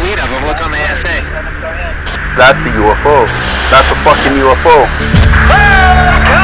fleet of them. Look on the ASA. That's a UFO. That's a fucking UFO.